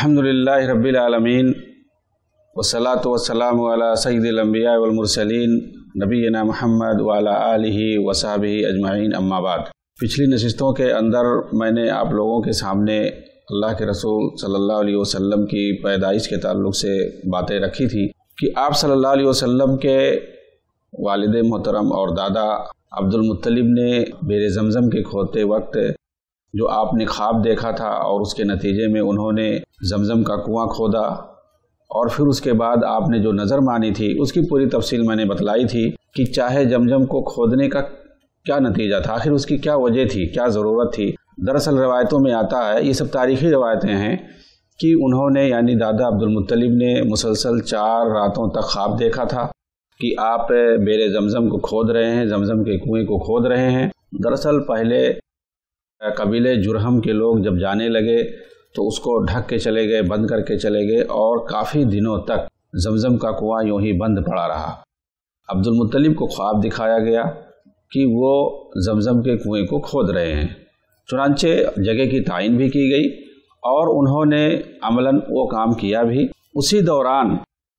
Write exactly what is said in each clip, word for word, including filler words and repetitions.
अल्हम्दुलिल्लाह रब्बिल आलमीन वस्सलातु वस्सलामु अला सय्यिदिल अंबिया वल मुरसलीन नबीना मुहम्मद व अला आलिहि व सहबिहि अजमाइन अम्मा बाद। पिछली नशिस्तों के अंदर मैंने आप लोगों के सामने अल्लाह के रसूल सल्लल्लाहु अलैहि वसल्लम की पैदाइश के ताल्लुक़ से बातें रखी थी कि आप सल्लल्लाहु अलैहि वसल्लम के वालिद मोहतरम और दादा अब्दुल मुत्तलिब ने बेरे ज़मज़म के खोदते वक्त जो आपने ख्वाब देखा था और उसके नतीजे में उन्होंने ज़मज़म का कुआं खोदा और फिर उसके बाद आपने जो नज़र मानी थी उसकी पूरी तफसील मैंने बतलाई थी कि चाहे ज़मज़म को खोदने का क्या नतीजा था, आखिर उसकी क्या वजह थी, क्या ज़रूरत थी। दरअसल रवायतों में आता है, ये सब तारीख़ी रवायतें हैं कि उन्होंने यानी दादा अब्दुल मुत्तलिब ने मुसलसल चार रातों तक ख्वाब देखा था कि आप बेरे ज़मज़म को खोद रहे हैं, ज़मज़म के कुएँ को खोद रहे हैं। दरअसल पहले कबीले जुरहम के लोग जब जाने लगे तो उसको ढक के चले गए, बंद करके चले गए और काफ़ी दिनों तक ज़मज़म का कुआं यूं ही बंद पड़ा रहा। अब्दुल मुत्तलिब को ख्वाब दिखाया गया कि वो ज़मज़म के कुएं को खोद रहे हैं। चुनांचे जगह की तायीन भी की गई और उन्होंने अमलन वो काम किया भी। उसी दौरान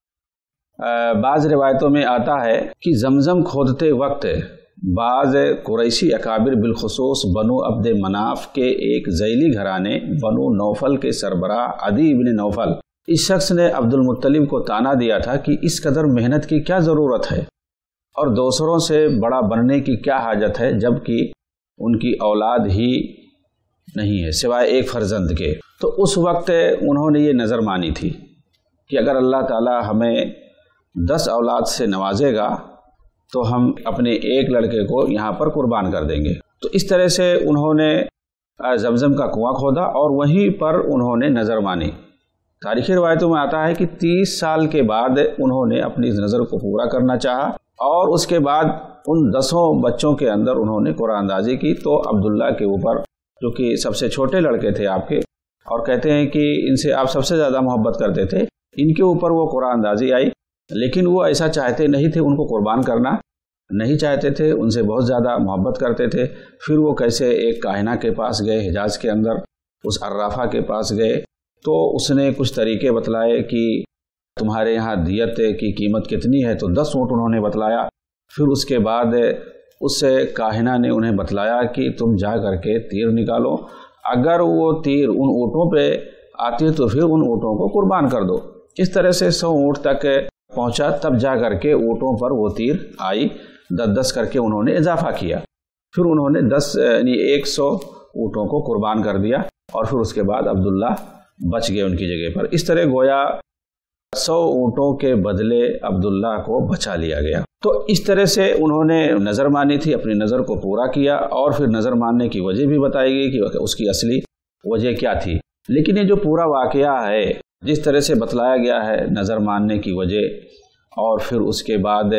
बाज़ रिवायतों में आता है कि ज़मज़म खोदते वक्त बाज़ कुरैशी अकाबिर बिलखुसूस बनु अब्द मनाफ के एक ज़ैली घराने बनु नौफल के सरबराह अदी इब्न नौफल, इस शख्स ने अब्दुल मुत्तलिब को ताना दिया था कि इस कदर मेहनत की क्या ज़रूरत है और दूसरों से बड़ा बनने की क्या हाजत है, जबकि उनकी औलाद ही नहीं है सिवाय एक फर्जंद के। तो उस वक्त उन्होंने ये नज़र मानी थी कि अगर अल्लाह ताला हमें दस औलाद से नवाजेगा तो हम अपने एक लड़के को यहाँ पर कुर्बान कर देंगे। तो इस तरह से उन्होंने ज़मज़म का कुआं खोदा और वहीं पर उन्होंने नज़र मानी। तारीख़ी रवायतों में आता है कि तीस साल के बाद उन्होंने अपनी इस नज़र को पूरा करना चाहा और उसके बाद उन दसों बच्चों के अंदर उन्होंने कुरानंदाज़ी की। तो अब्दुल्ला के ऊपर, जो कि सबसे छोटे लड़के थे आपके और कहते हैं कि इनसे आप सबसे ज़्यादा मोहब्बत करते थे, इनके ऊपर वो कुरानंदाज़ी आई। लेकिन वो ऐसा चाहते नहीं थे, उनको कुर्बान करना नहीं चाहते थे, उनसे बहुत ज़्यादा मोहब्बत करते थे। फिर वो कैसे एक काहिना के पास गए हिजाज़ के अंदर, उस अर्राफ़ा के पास गए तो उसने कुछ तरीके बतलाए कि तुम्हारे यहाँ दियत की कीमत कितनी है, तो दस ऊँट उन्होंने बतलाया। फिर उसके बाद उस काहिना ने उन्हें बतलाया कि तुम जा करके तीर निकालो, अगर वो तीर उन ऊँटों पे आती तो फिर उन ऊँटों को कुर्बान कर दो। इस तरह से सौ ऊँट तक पहुंचा, तब जा करके ऊँटों पर वो तीर आई। दस दस करके उन्होंने इजाफा किया, फिर उन्होंने दस यानी एक सौ ऊँटों को कुर्बान कर दिया और फिर उसके बाद अब्दुल्ला बच गए उनकी जगह पर। इस तरह गोया सौ ऊँटों के बदले अब्दुल्ला को बचा लिया गया। तो इस तरह से उन्होंने नज़र मानी थी, अपनी नज़र को पूरा किया और फिर नज़र मानने की वजह भी बताई गई कि उसकी असली वजह क्या थी। लेकिन ये जो पूरा वाक़या है, जिस तरह से बतलाया गया है नज़र मानने की वजह और फिर उसके बाद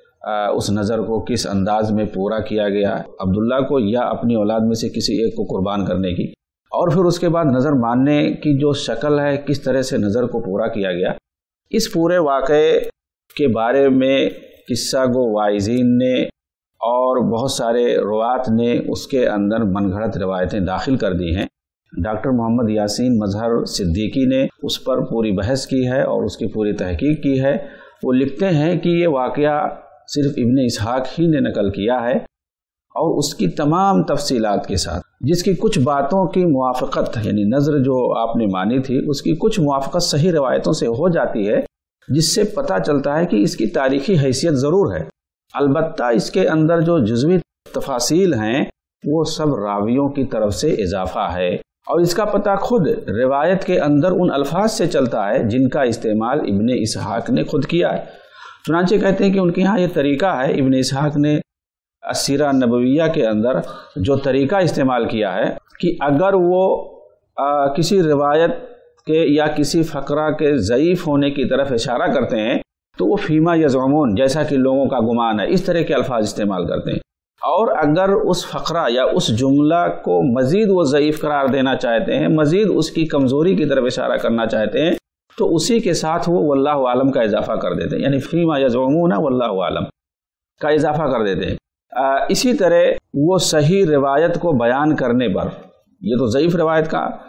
उस नज़र को किस अंदाज में पूरा किया गया अब्दुल्ला को या अपनी औलाद में से किसी एक को कुर्बान करने की, और फिर उसके बाद नज़र मानने की जो शक्ल है, किस तरह से नज़र को पूरा किया गया, इस पूरे वाक़े के बारे में किस्सा गो वाइज़ीन ने और बहुत सारे रुवात ने उसके अंदर मनगढ़ंत रवायतें दाखिल कर दी हैं। डॉक्टर मोहम्मद यासीन मजहर सिद्दीकी ने उस पर पूरी बहस की है और उसकी पूरी तहकीक की है। वो लिखते हैं कि ये वाक़या सिर्फ इब्न इसहाक ही ने नकल किया है और उसकी तमाम तफसीलात के साथ, जिसकी कुछ बातों की मुआफ़क़त यानी नज़र जो आपने मानी थी उसकी कुछ मुआफ़क़त सही रवायतों से हो जाती है, जिससे पता चलता है कि इसकी तारीख़ी हैसियत ज़रूर है। अलबत्ता इसके अंदर जो जुज़वी तफासील हैं वो सब रावियों की तरफ से इजाफ़ा है और इसका पता खुद रिवायत के अंदर उन अल्फाज से चलता है जिनका इस्तेमाल इब्न इसहाक ने खुद किया है। चुनांचे कहते हैं कि उनके यहाँ ये तरीका है, इब्न इसहाक ने अस्सीरा नबविया के अंदर जो तरीका इस्तेमाल किया है कि अगर वो आ, किसी रिवायत के या किसी फ़करा के ज़ईफ़ होने की तरफ इशारा करते हैं तो वो फ़ीमा यज़अमून, जैसा कि लोगों का गुमान है, इस तरह के अल्फाज इस्तेमाल करते हैं। और अगर उस फ़करा या उस जुमला को मज़ीद वो ज़ईफ़ करार देना चाहते हैं, मज़ीद उसकी कमज़ोरी की तरफ इशारा करना चाहते हैं, तो उसी के साथ वो वल्लाहु आलम का इजाफ़ा कर देते हैं, यानी फ़ीमा यज़अमून वल्लाहु आलम का इजाफ़ा कर देते हैं। आ, इसी तरह वो सही रिवायत को बयान करने पर, ये तो ज़ईफ़ रिवायत का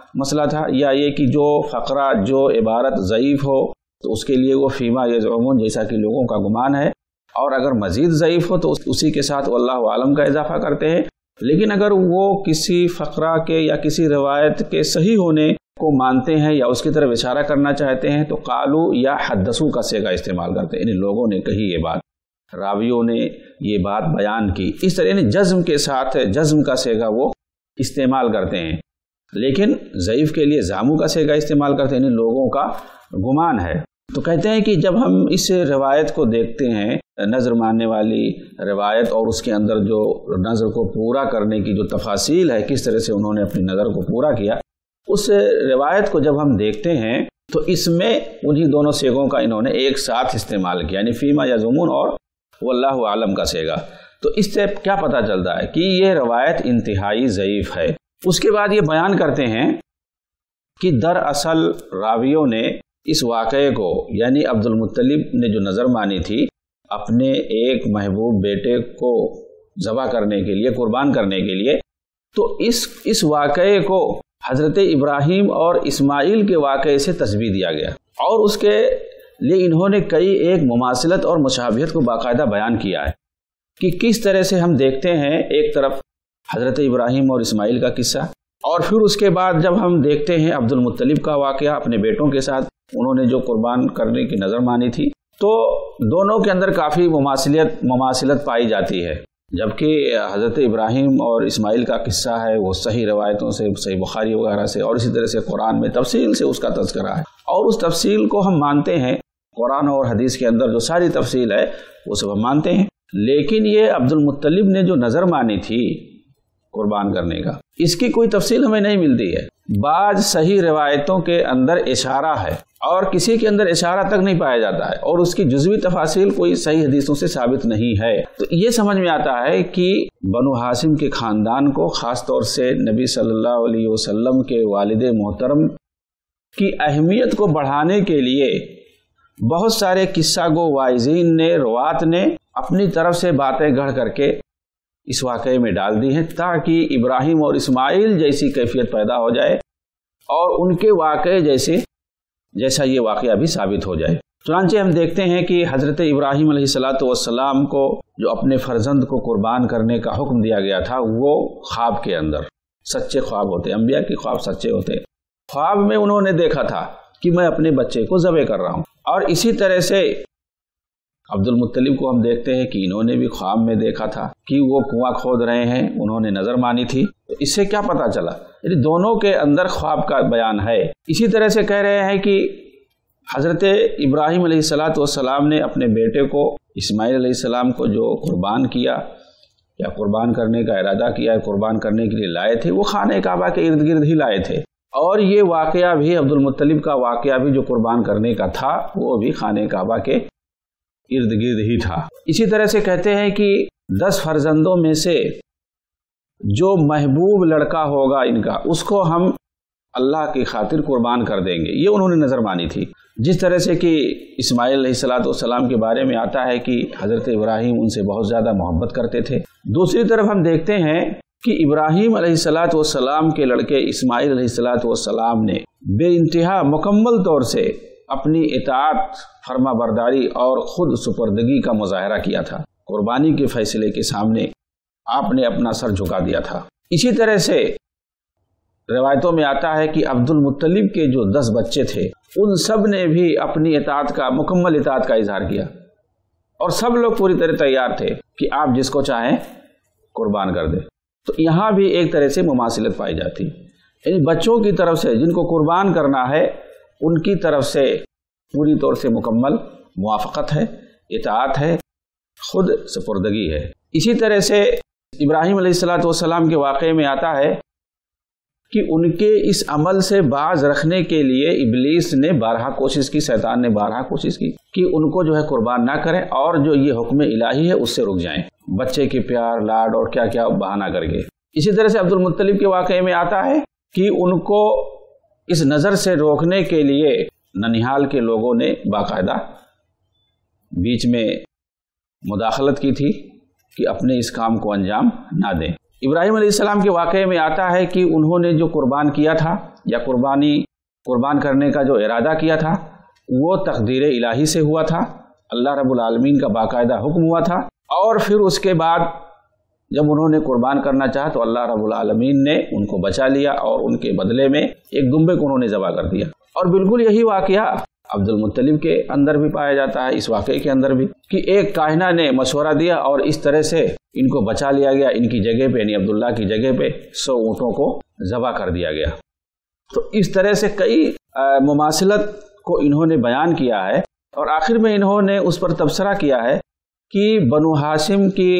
مسئلہ تھا، یا یہ کہ جو فقرہ جو عبارت ضعیف ہو تو اس کے لیے وہ فیما یزعمون جیسا کہ لوگوں کا گمان ہے، اور اگر مزید ضعیف ہو تو اسی کے ساتھ واللہ عالم کا اضافہ کرتے ہیں۔ لیکن اگر وہ کسی فقرہ کے یا کسی روایت کے صحیح ہونے کو مانتے ہیں یا اس کی طرف اشارہ کرنا چاہتے ہیں تو قالو یا حدثو کا صیغہ استعمال کرتے ہیں، یعنی لوگوں نے کہی یہ بات، راویوں نے یہ بات بیان کی، اس طرح یعنی جزم کے ساتھ جزم کا صیغہ وہ استعمال کرتے ہیں۔ لیکن ضعیف کے لیے زامو کا صیغہ استعمال کرتے ہیں، یعنی لوگوں کا گمان ہے۔ تو کہتے ہیں کہ جب ہم اس روایت کو دیکھتے ہیں، نظر ماننے والی روایت، اور اس کے اندر جو نظر کو پورا کرنے کی جو تفاصیل ہے، کس طرح سے انہوں نے اپنی نظر کو پورا کیا، اس روایت کو جب ہم دیکھتے ہیں تو اس میں انہی دونوں صیغوں کا انہوں نے ایک ساتھ استعمال کیا، یعنی فیما یزعمون اور واللہ عالم کا صیغہ۔ تو اس سے کیا پتہ چلتا ہے کہ یہ روایت انتہائی ضعیف ہے۔ اس کے بعد یہ بیان کرتے ہیں کہ دراصل راویوں نے اس واقعے کو، یعنی عبد المطلب نے جو نظر مانی تھی اپنے ایک محبوب بیٹے کو ذبح کرنے کے لیے، قربان کرنے کے لیے، تو اس اس واقعے کو حضرت ابراہیم اور اسماعیل کے واقعے سے تشبیہ دیا گیا، اور اس کے لیے انہوں نے کئی ایک مماثلت اور مشابہت کو باقاعدہ بیان کیا ہے کہ کس طرح سے ہم دیکھتے ہیں ایک طرف حضرت ابراہیم اور اسماعیل کا قصہ، اور پھر اس کے بعد جب ہم دیکھتے ہیں عبد المطلب کا واقعہ اپنے بیٹوں کے ساتھ، انہوں نے جو قربان کرنے کی نظر مانی تھی، تو دونوں کے اندر کافی مماثلت مماثلت پائی جاتی ہے۔ جبکہ حضرت ابراہیم اور اسماعیل کا قصہ ہے وہ صحیح روایتوں سے، صحیح بخاری وغیرہ سے، اور اسی طرح سے قرآن میں تفصیل سے اس کا تذکرہ ہے، اور اس تفصیل کو ہم مانتے ہیں، قرآن اور حدیث کے اندر جو ساری تفصیل ہے وہ سب ہم مانتے ہیں۔ لیکن یہ عبد المطلب نے جو نظر مانی تھی قربان کرنے کا، اس کی کوئی تفصیل ہمیں نہیں ملتی ہے۔ بعض صحیح روایتوں کے اندر اشارہ ہے اور کسی کے اندر اشارہ تک نہیں پایا جاتا ہے، اور اس کی جزوی تفاصیل کوئی صحیح حدیثوں سے ثابت نہیں ہے۔ تو یہ سمجھ میں آتا ہے کہ بنو ہاشم کے خاندان کو، خاص طور سے نبی صلی اللہ علیہ وسلم کے والد محترم کی اہمیت کو بڑھانے کے لیے بہت سارے قصہ گو واعظین نے، روات نے اپنی طرف سے باتیں گڑھ کر کے اس واقعے میں ڈال دی ہیں، تاکہ ابراہیم اور اسماعیل جیسی کیفیت پیدا ہو جائے اور ان کے واقعے جیسے جیسا یہ واقعہ بھی ثابت ہو جائے۔ چنانچہ ہم دیکھتے ہیں کہ حضرت ابراہیم علیہ الصلاۃ والسلام کو جو اپنے فرزند کو قربان کرنے کا حکم دیا گیا تھا، وہ خواب کے اندر، سچے خواب ہوتے، انبیاء کے خواب سچے ہوتے، خواب میں انہوں نے دیکھا تھا کہ میں اپنے بچے کو ذبح کر رہا ہوں۔ اور اسی طرح سے عبد المطلب کو ہم دیکھتے ہیں کہ انہوں نے بھی خواب میں دیکھا تھا کہ وہ کنواں کھود رہے ہیں، انہوں نے نظر مانی تھی۔ تو اس سے کیا پتہ چلا؟ یعنی دونوں کے اندر خواب کا بیان ہے۔ اسی طرح سے کہہ رہے ہیں کہ حضرت ابراہیم علیہ الصلاۃ والسلام نے اپنے بیٹے کو، اسماعیل علیہ السلام کو جو قربان کیا یا قربان کرنے کا ارادہ کیا، قربان کرنے کے لیے لائے تھے، وہ خانہ کعبہ کے ارد گرد ہی لائے تھے، اور یہ واقعہ بھی عبد المطلب کا واقعہ بھی جو قربان کرنے کا تھا وہ بھی خانہ کعبہ کے ارد گرد ہی تھا۔ اسی طرح سے کہتے ہیں کہ دس فرزندوں میں سے جو محبوب لڑکا ہوگا ان کا، اس کو ہم اللہ کی خاطر قربان کر دیں گے، یہ انہوں نے نظر مانی تھی۔ جس طرح سے کہ اسماعیل علیہ الصلاۃ والسلام کے بارے میں آتا ہے کہ حضرت ابراہیم ان سے بہت زیادہ محبت کرتے تھے۔ دوسری طرف ہم دیکھتے ہیں کہ ابراہیم علیہ الصلاۃ والسلام کے لڑکے اسماعیل علیہ الصلاۃ والسلام نے بے انتہا مکمل طور سے اپنی اطاعت، فرما برداری اور خود سپردگی کا مظاہرہ کیا تھا۔ قربانی کے فیصلے کے سامنے آپ نے اپنا سر جھکا دیا تھا۔ اسی طرح سے روایتوں میں آتا ہے کہ عبد المطلب کے جو دس بچے تھے ان سب نے بھی اپنی اطاعت کا، مکمل اطاعت کا اظہار کیا، اور سب لوگ پوری طرح تیار تھے کہ آپ جس کو چاہیں قربان کر دیں۔ تو یہاں بھی ایک طرح سے مماثلت پائی جاتی، یعنی بچوں کی طرف سے جن کو قربان کرنا ہے ان کی طرف سے پوری طور سے مکمل موافقت ہے، اطاعت ہے، خود سپردگی ہے۔ اسی طرح سے ابراہیم علیہ الصلاۃ والسلام کے واقعے میں آتا ہے کہ ان کے اس عمل سے باز رکھنے کے لیے ابلیس نے بارہا کوشش کی، شیطان نے بارہا کوشش کی کہ ان کو جو ہے قربان نہ کریں، اور جو یہ حکم الہی ہے اس سے رک جائیں، بچے کے پیار، لاڈ اور کیا کیا بہانہ کر کے۔ اسی طرح سے عبد المطلب کے واقعے میں آتا ہے کہ ان کو اس نظر سے روکنے کے لیے ننیحال کے لوگوں نے باقاعدہ بیچ میں مداخلت کی تھی کہ اپنے اس کام کو انجام نہ دیں۔ ابراہیم علیہ السلام کے واقعے میں آتا ہے کہ انہوں نے جو قربان کیا تھا یا قربانی قربان کرنے کا جو ارادہ کیا تھا وہ تقدیر الہی سے ہوا تھا، اللہ رب العالمین کا باقاعدہ حکم ہوا تھا، اور پھر اس کے بعد جب انہوں نے قربان کرنا چاہا تو اللہ رب العالمین نے ان کو بچا لیا اور ان کے بدلے میں ایک دمبے کو انہوں نے ذبح کر دیا۔ اور بالکل یہی واقعہ عبد المطلب کے اندر بھی پایا جاتا ہے، اس واقعے کے اندر بھی، کہ ایک کاہنہ نے مشورہ دیا اور اس طرح سے ان کو بچا لیا گیا، ان کی جگہ پہ یعنی عبداللہ کی جگہ پہ سو اونٹوں کو ذبح کر دیا گیا۔ تو اس طرح سے کئی مماثلت کو انہوں نے بیان کیا ہے، اور آخر میں انہوں نے اس پر تبصرہ کیا ہے کہ بنو ہاشم کی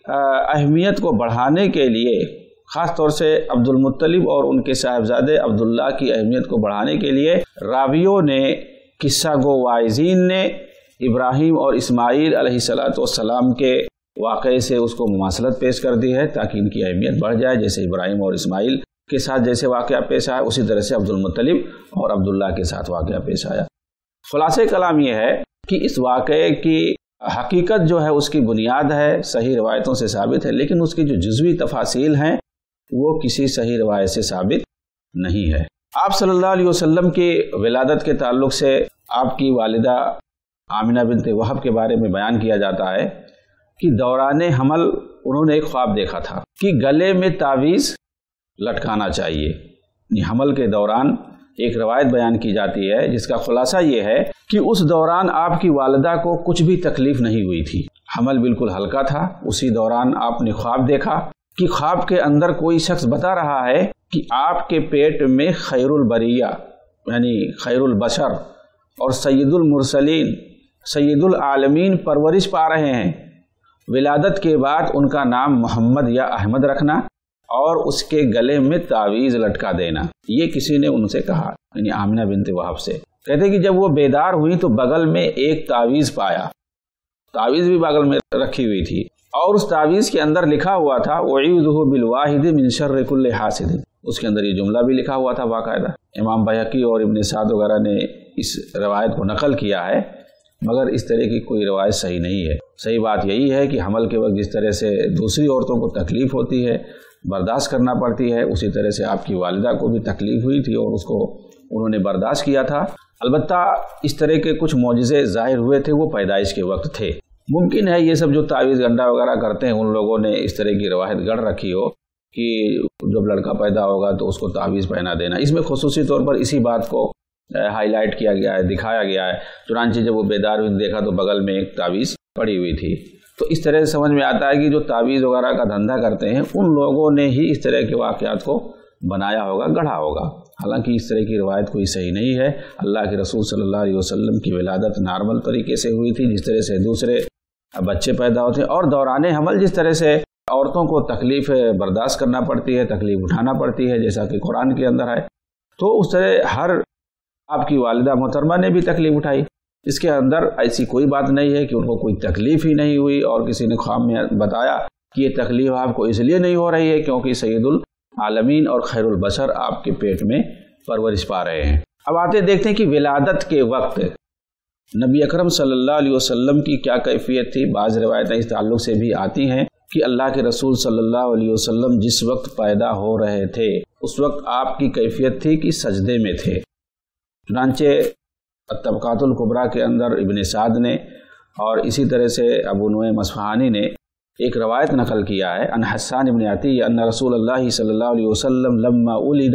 اہمیت کو بڑھانے کے لیے، خاص طور سے عبد المطلب اور ان کے صاحبزادے عبداللہ کی اہمیت کو بڑھانے کے لیے راویوں نے، قصہ گو واعظین نے ابراہیم اور اسماعیل علیہ الصلاۃ والسلام کے واقعے سے اس کو مماثلت پیش کر دی ہے تاکہ ان کی اہمیت بڑھ جائے۔ جیسے ابراہیم اور اسماعیل کے ساتھ جیسے واقعہ پیش آیا، اسی طرح سے عبد المطلب اور عبداللہ کے ساتھ واقعہ پیش آیا۔ خلاصہ کلام یہ ہے کہ اس واقعے کی حقیقت جو ہے اس کی بنیاد ہے، صحیح روایتوں سے ثابت ہے، لیکن اس کی جو جزوی تفاصیل ہیں وہ کسی صحیح روایت سے ثابت نہیں ہے۔ آپ صلی اللہ علیہ وسلم کی ولادت کے تعلق سے آپ کی والدہ آمنہ بنت وہب کے بارے میں بیان کیا جاتا ہے کہ دوران حمل انہوں نے ایک خواب دیکھا تھا کہ گلے میں تعویذ لٹکانا چاہیے۔ حمل کے دوران ایک روایت بیان کی جاتی ہے جس کا خلاصہ یہ ہے کہ اس دوران آپ کی والدہ کو کچھ بھی تکلیف نہیں ہوئی تھی، حمل بالکل ہلکا تھا۔ اسی دوران آپ نے خواب دیکھا کہ خواب کے اندر کوئی شخص بتا رہا ہے کہ آپ کے پیٹ میں خیر البریہ یعنی خیر البشر اور سید المرسلین سید العالمین پرورش پا رہے ہیں، ولادت کے بعد ان کا نام محمد یا احمد رکھنا اور اس کے گلے میں تعویذ لٹکا دینا۔ یہ کسی نے ان سے کہا، یعنی آمنہ بنت وہب سے۔ کہتے کہ جب وہ بیدار ہوئی تو بغل میں ایک تعویذ پایا، تعویذ بھی بغل میں رکھی ہوئی تھی، اور اس تعویذ کے اندر لکھا ہوا تھا اعیذہ بالواحد من شر کل حاسد۔ اس کے اندر یہ جملہ بھی لکھا ہوا تھا باقاعدہ۔ امام بہقی اور ابن سعد وغیرہ نے اس روایت کو نقل کیا ہے، مگر اس طرح کی کوئی روایت صحیح نہیں ہے۔ صحیح بات یہی ہے کہ حمل کے وقت جس طرح سے دوسری عورتوں کو تکلیف ہوتی ہے، برداشت کرنا پڑتی ہے، اسی طرح سے آپ کی والدہ کو بھی تکلیف ہوئی تھی اور اس کو انہوں نے برداشت کیا تھا۔ البتہ اس طرح کے کچھ معجزے ظاہر ہوئے تھے، وہ پیدائش کے وقت تھے۔ ممکن ہے یہ سب جو تعویذ گنڈا وغیرہ کرتے ہیں ان لوگوں نے اس طرح کی روایت گڑھ رکھی ہو کہ جب لڑکا پیدا ہوگا تو اس کو تعویذ پہنا دینا۔ اس میں خصوصی طور پر اسی بات کو ہائی لائٹ کیا گیا ہے، دکھایا گیا ہے۔ چنانچہ جب وہ بیدار ہوئی دیکھا تو بغل میں ایک تعویذ پڑی ہوئی تھی۔ تو اس طرح سے سمجھ میں آتا ہے کہ جو تعویذ وغیرہ کا دھندا کرتے ہیں ان لوگوں نے ہی اس طرح کے واقعات کو بنایا ہوگا، گڑھا ہوگا۔ حالانکہ اس طرح کی روایت کوئی صحیح نہیں ہے۔ اللہ کے رسول صلی اللہ علیہ وسلم کی ولادت نارمل طریقے سے ہوئی تھی، جس طرح سے دوسرے بچے پیدا ہوتے ہیں، اور دوران حمل جس طرح سے عورتوں کو تکلیف برداشت کرنا پڑتی ہے، تکلیف اٹھانا پڑتی ہے، جیسا کہ قرآن کے اندر ہے، تو اس طرح ہر آپ کی والدہ محترمہ نے بھی تکلیف اٹھائی۔ اس کے اندر ایسی کوئی بات نہیں ہے کہ ان کو کوئی تکلیف ہی نہیں ہوئی اور کسی نے خواب میں بتایا کہ یہ تکلیف آپ کو اس لیے نہیں ہو رہی ہے کیونکہ سید العالمین اور خیر البشر آپ کے پیٹ میں پرورش پا رہے ہیں۔ اب آتے دیکھتے ہیں کہ ولادت کے وقت نبی اکرم صلی اللہ علیہ وسلم کی کیا کیفیت تھی۔ بعض روایتیں اس تعلق سے بھی آتی ہیں کہ اللہ کے رسول صلی اللہ علیہ وسلم جس وقت پیدا ہو رہے تھے اس وقت آپ کی کیفیت تھی کہ سجدے میں تھے۔ چنانچہ الطبقات الکبریٰ کے اندر ابن سعد نے اور اسی طرح سے ابو نعیم اصفہانی نے ایک روایت نقل کیا ہے ان حسان ابن عطیہ ان رسول اللہ صلی اللہ علیہ وسلم لما ولد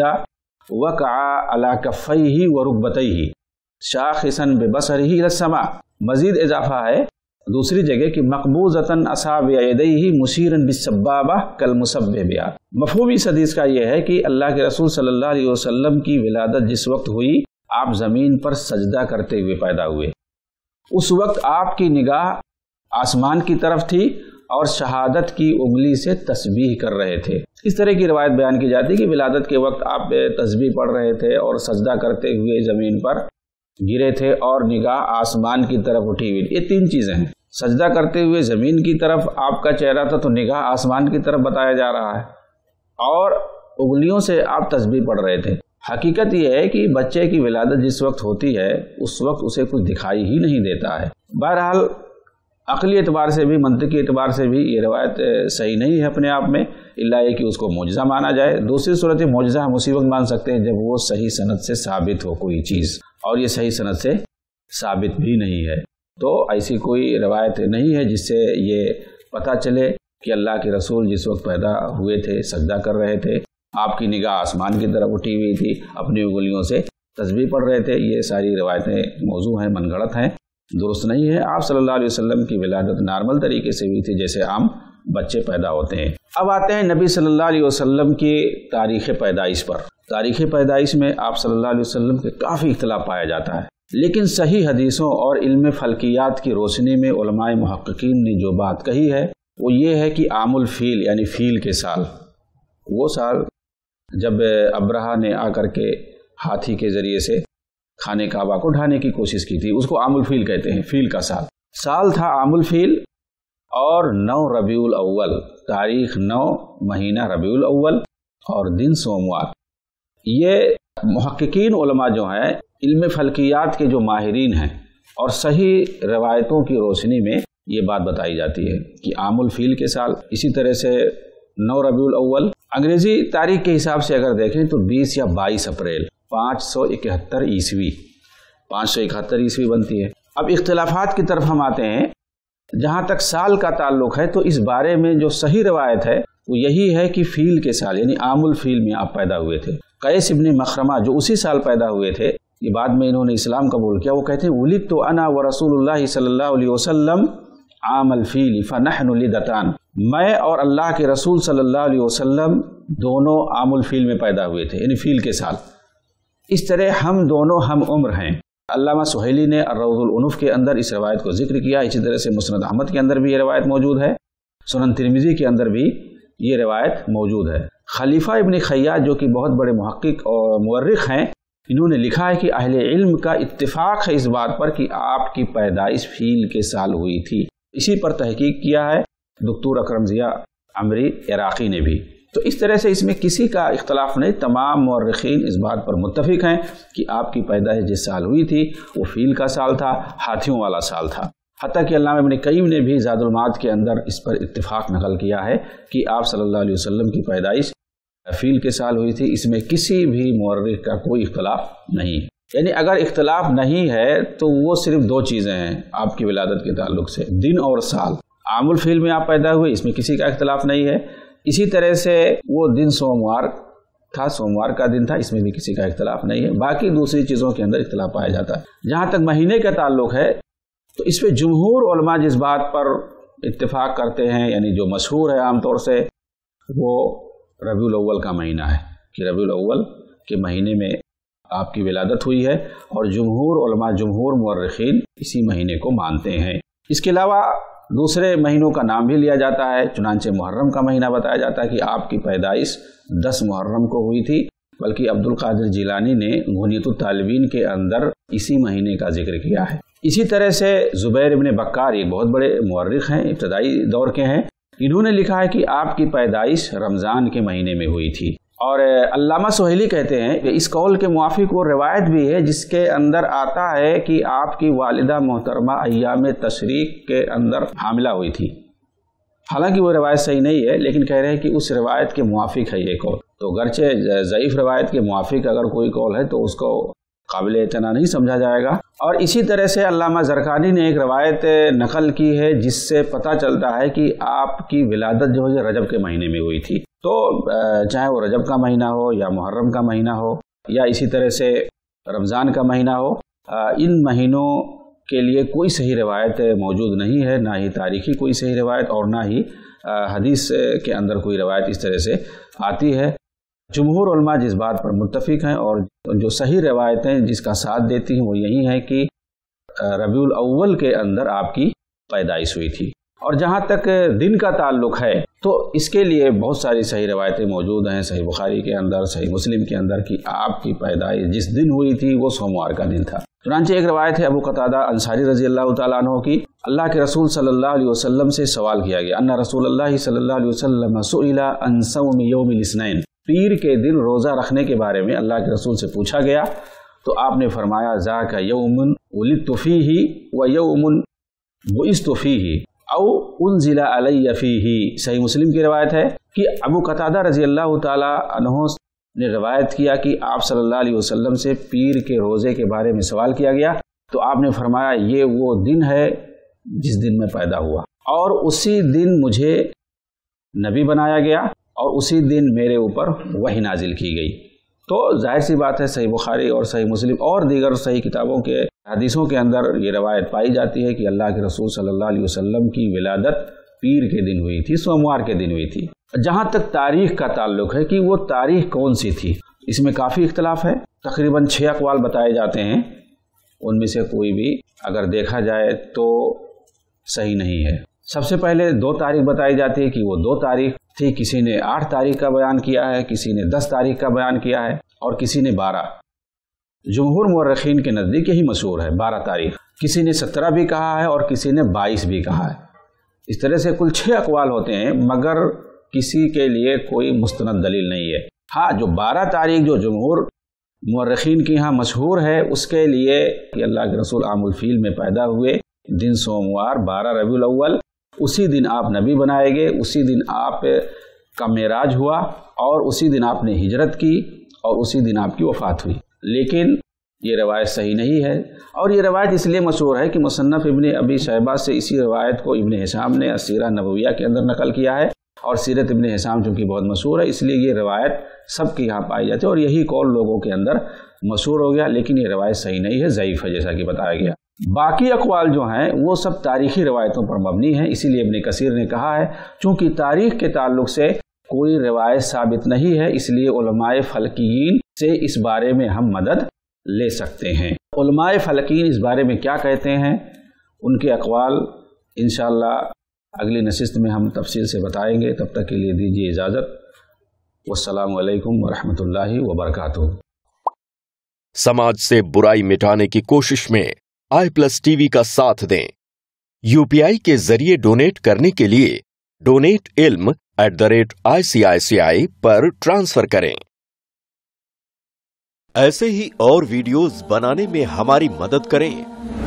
وقع على کفیہ ورکبتیہ شاخصا ببصرہ الى السماء۔ مزید اضافہ ہے دوسری جگہ کہ مقبوضۃ اصابع یدیہ مشیرا بالسبابہ کالمسببہ۔ مفہوم اس حدیث کا یہ ہے کہ اللہ کے رسول صلی اللہ علیہ وسلم کی ولادت جس وقت ہوئی آپ زمین پر سجدہ کرتے ہوئے پیدا ہوئے۔ اس وقت آپ کی نگاہ آسمان کی طرف تھی اور شہادت کی انگلی سے تسبیح کر رہے تھے۔ اس طرح کی روایت بیان کی جاتی ہے کہ ولادت کے وقت آپ تسبیح پڑھ رہے تھے اور سجدہ کرتے ہوئے زمین پر گرے تھے اور نگاہ آسمان کی طرف اٹھی ہوئی۔ یہ تین چیزیں ہیں، سجدہ کرتے ہوئے زمین کی طرف آپ کا چہرہ تھا تو نگاہ آسمان کی طرف بتایا جا رہا ہے، اور انگلیوں سے آپ تسبیح پڑھ رہے تھے۔ حقیقت یہ ہے کہ بچے کی ولادت جس وقت ہوتی ہے اس وقت اسے کچھ دکھائی ہی نہیں دیتا ہے۔ بہرحال عقلی اعتبار سے بھی منطقی اعتبار سے بھی یہ روایت صحیح نہیں ہے اپنے آپ میں، الا یہ کہ اس کو معجزہ مانا جائے۔ دوسری صورت معجزہ ہم اسی وقت مان سکتے ہیں جب وہ صحیح سند سے ثابت ہو کوئی چیز، اور یہ صحیح سند سے ثابت بھی نہیں ہے، تو ایسی کوئی روایت نہیں ہے جس سے یہ پتہ چلے کہ اللہ کے رسول جس وقت پیدا ہوئے تھے سجدہ کر رہے تھے، آپ کی نگاہ آسمان کی طرف اٹھی ہوئی تھی، اپنی انگلیوں سے تسبیح پڑھ رہے تھے۔ یہ ساری روایتیں موضوع ہیں، من گھڑت ہیں، درست نہیں ہے۔ آپ صلی اللہ علیہ وسلم کی ولادت نارمل طریقے سے ہوئی تھی جیسے عام بچے پیدا ہوتے ہیں۔ اب آتے ہیں نبی صلی اللہ علیہ وسلم کی تاریخ پیدائش پر۔ تاریخ پیدائش میں آپ صلی اللہ علیہ وسلم کے کافی اختلاف پایا جاتا ہے، لیکن صحیح حدیثوں اور علم فلکیات کی روشنی میں علماء محققین نے جو بات کہی ہے وہ یہ ہے کہ عام الفیل یعنی فیل کے سال، وہ سال جب ابرہہ نے آ کر کے ہاتھی کے ذریعے سے خانہ کعبہ کو ڈھانے کی کوشش کی تھی، اس کو عام الفیل کہتے ہیں، فیل کا سال سال تھا عام الفیل، اور نو ربیع الاول، تاریخ نو، مہینہ ربیع الاول اور دن سوموار۔ یہ محققین علماء جو ہیں علم فلکیات کے جو ماہرین ہیں اور صحیح روایتوں کی روشنی میں یہ بات بتائی جاتی ہے کہ عام الفیل کے سال، اسی طرح سے نو ربیع الاول۔ انگریزی تاریخ کے حساب سے اگر دیکھیں تو بیس یا بائیس اپریل پانچ سو اکہتر عیسوی پانچ سو اکہتر عیسوی بنتی ہے۔ اب اختلافات کی طرف ہم آتے ہیں۔ جہاں تک سال کا تعلق ہے تو اس بارے میں جو صحیح روایت ہے وہ یہی ہے کہ فیل کے سال یعنی عام الفیل میں آپ پیدا ہوئے تھے۔ قیس ابن مخرمہ جو اسی سال پیدا ہوئے تھے، یہ بعد میں انہوں نے اسلام قبول کیا، وہ کہتے ہیں ولدت انا ورسول اللہ صلی اللہ علیہ وسلم عام الفیل فنحن لدتان، میں اور اللہ کے رسول صلی اللہ علیہ وسلم دونوں عام الفیل میں پیدا ہوئے تھے یعنی فیل کے سال۔ اس طرح ہم دونوں ہم عمر ہیں۔ علامہ سہیلی نے الروض العنف کے اندر اس روایت کو ذکر کیا، اسی طرح سے مسند احمد کے اندر بھی یہ روایت موجود ہے، سنن ترمذی کے اندر بھی یہ روایت موجود ہے۔ خلیفہ ابن خیاط جو کہ بہت بڑے محقق اور مورخ ہیں، انہوں نے لکھا ہے کہ اہل علم کا اتفاق ہے اس بات پر کہ آپ کی پیدائش فیل کے سال ہوئی تھی۔ اسی پر تحقیق کیا ہے دکتور اکرم ضیاء عمری عراقی نے بھی۔ تو اس طرح سے اس میں کسی کا اختلاف نہیں، تمام مورخین اس بات پر متفق ہیں کہ آپ کی پیدائش جس سال ہوئی تھی وہ فیل کا سال تھا، ہاتھیوں والا سال تھا۔ حتیٰ کہ علامہ ابن قیم نے بھی زاد المعاد کے اندر اس پر اتفاق نقل کیا ہے کہ آپ صلی اللہ علیہ وسلم کی پیدائش فیل کے سال ہوئی تھی۔ اس میں کسی بھی مورخ کا کوئی اختلاف نہیں ہے۔ یعنی اگر اختلاف نہیں ہے تو وہ صرف دو چیزیں ہیں آپ کی ولادت کے تعلق سے، دن اور سال۔ عام الفیل میں آپ پیدا ہوئے، اس میں کسی کا اختلاف نہیں ہے۔ اسی طرح سے وہ دن سوموار تھا، سوموار کا دن تھا، اس میں بھی کسی کا اختلاف نہیں ہے۔ باقی دوسری چیزوں کے اندر اختلاف پایا جاتا ہے۔ جہاں تک مہینے کا تعلق ہے تو اس پہ جمہور علماء جس بات پر اتفاق کرتے ہیں، یعنی جو مشہور ہے عام طور سے، وہ ربیع الاول کا مہینہ ہے کہ ربیع الاول کے مہینے میں آپ کی ولادت ہوئی ہے، اور جمہور علماء، جمہور مورخین اسی مہینے کو مانتے ہیں۔ اس کے علاوہ دوسرے مہینوں کا نام بھی لیا جاتا ہے، چنانچہ محرم کا مہینہ بتایا جاتا ہے کہ آپ کی پیدائش دس محرم کو ہوئی تھی، بلکہ عبد القادر جیلانی نے غنیۃ الطالبین کے اندر اسی مہینے کا ذکر کیا ہے۔ اسی طرح سے زبیر ابن بکار ایک بہت بڑے مورخ ہیں، ابتدائی دور کے ہیں، انہوں نے لکھا ہے کہ آپ کی پیدائش رمضان کے مہینے میں ہوئی تھی۔ اور علامہ سہیلی کہتے ہیں کہ اس قول کے موافق وہ روایت بھی ہے جس کے اندر آتا ہے کہ آپ کی والدہ محترمہ ایام تشریق کے اندر حاملہ ہوئی تھی۔ حالانکہ وہ روایت صحیح نہیں ہے، لیکن کہہ رہے ہیں کہ اس روایت کے موافق ہے یہ قول۔ تو گرچہ ضعیف روایت کے موافق اگر کوئی قول ہے تو اس کو قابل اعتنا نہیں سمجھا جائے گا۔ اور اسی طرح سے علامہ زرقانی نے ایک روایت نقل کی ہے جس سے پتہ چلتا ہے کہ آپ کی ولادت جو ہے رجب کے مہینے میں ہوئی تھی۔ تو چاہے وہ رجب کا مہینہ ہو یا محرم کا مہینہ ہو یا اسی طرح سے رمضان کا مہینہ ہو، ان مہینوں کے لیے کوئی صحیح روایت موجود نہیں ہے، نہ ہی تاریخی کوئی صحیح روایت اور نہ ہی حدیث کے اندر کوئی روایت اس طرح سے آتی ہے۔ جمہور علماء جس بات پر متفق ہیں اور جو صحیح روایتیں جس کا ساتھ دیتی ہیں وہ یہی ہے کہ ربیع الاول کے اندر آپ کی پیدائش ہوئی تھی۔ اور جہاں تک دن کا تعلق ہے تو اس کے لیے بہت ساری صحیح روایتیں موجود ہیں، صحیح بخاری کے اندر، صحیح مسلم کے اندر، کہ آپ کی پیدائش جس دن ہوئی تھی وہ سوموار کا دن تھا۔ چنانچہ ایک روایت ہے ابو قتادہ انصاری رضی اللہ تعالیٰ عنہ کی، اللہ کے رسول صلی اللہ علیہ وسلم سے سوال کیا گیا، ان رسول اللہ صلی اللہ علیہ وسلم سئل عن صوم یوم الاثنین، پیر کے دن روزہ رکھنے کے بارے میں اللہ کے رسول سے پوچھا گیا تو آپ نے فرمایا ذاک یوم ولدت فیہ و یوم बुइस्तु फीही औ उन्जिला अलैया फीही। सही मुस्लिम की रवायत है कि अबू कतादा रजी अल्लाह ताला अन्हु ने रवायत किया कि आप सल्लल्लाहु अलैहि वसल्लम से पीर के रोज़े के बारे में सवाल किया गया तो आपने फरमाया ये वो दिन है जिस दिन मैं पैदा हुआ और उसी दिन मुझे नबी बनाया गया और उसी दिन मेरे ऊपर वही नाजिल की गई। तो जाहिर सी बात है सही बुखारी और सही मुस्लिम और दीगर सही किताबों के हदीसों के अंदर ये रवायत पाई जाती है कि अल्लाह के रसूल सल्लल्लाहु अलैहि वसल्लम की विलादत पीर के दिन हुई थी, सोमवार के दिन हुई थी। जहाँ तक तारीख का ताल्लुक है कि वो तारीख कौन सी थी, इसमें काफ़ी इख्तलाफ है। तकरीबन छः अक़वाल बताए जाते हैं, उनमें से कोई भी अगर देखा जाए तो सही नहीं है। सबसे पहले दो तारीख बताई जाती है कि वो दो तारीख थी। किसी ने आठ तारीख का बयान किया है, किसी ने दस तारीख का बयान किया है और किसी ने बारह। जमहूर मुअर्रिखीन के नज़दीक यही मशहूर है बारह तारीख। किसी ने सत्रह भी कहा है और किसी ने बाईस भी कहा है। इस तरह से कुल छः अक़वाल होते हैं, मगर किसी के लिए कोई मुस्तनद दलील नहीं है। हाँ, जो बारह तारीख जो जमहूर मुअर्रिखीन की यहाँ मशहूर है उसके लिए कि अल्लाह के रसूल आमुल फील में पैदा हुए दिन सोमवार बारह रबीउल अव्वल, उसी दिन आप नबी बनाए गए, उसी दिन आप का मेराज हुआ और उसी दिन आपने हिजरत की और उसी दिन आपकी वफ़ात हुई। लेकिन ये रवायत सही नहीं है और ये रवायत इसलिए मशहूर है कि मुसन्नफ़ इब्न अबी शैबा से इसी रवायत को इब्न हिशाम ने सीरा नबविया के अंदर नकल किया है और सीरत इब्न हिशाम चूँकि बहुत मशहूर है इसलिए ये रवायत सबके यहाँ पाई जाती है और यही कौल लोगों के अंदर मशहूर हो गया। लेकिन ये रवायत सही नहीं है, ज़ईफ़ है जैसा कि बताया गया। बाकी अक़वाल जो हैं वो सब तारीख़ी रवायतों पर मबनी हैं। इसीलिए इब्न कसीर ने कहा है चूँकि तारीख़ के ताल्लुक से कोई रवायत साबित नहीं है इसलिए उलमाए फ़लकीयीन से इस बारे में हम मदद ले सकते हैं। उलमाए फ़लकीयीन इस बारे में क्या कहते हैं, उनके अक़वाल इंशाअल्लाह अगली नशिस्त में हम तफसील से बताएंगे। तब तक के लिए दीजिए इजाज़त। वस्सलामु अलैकुम वरहमतुल्लाहि वबरकातुहू। समाज से बुराई मिटाने की कोशिश में आई प्लस टीवी का साथ दें। यूपीआई के जरिए डोनेट करने के लिए डोनेट इल्म at the rate I C I C I पर ट्रांसफर करें। ऐसे ही और वीडियोस बनाने में हमारी मदद करें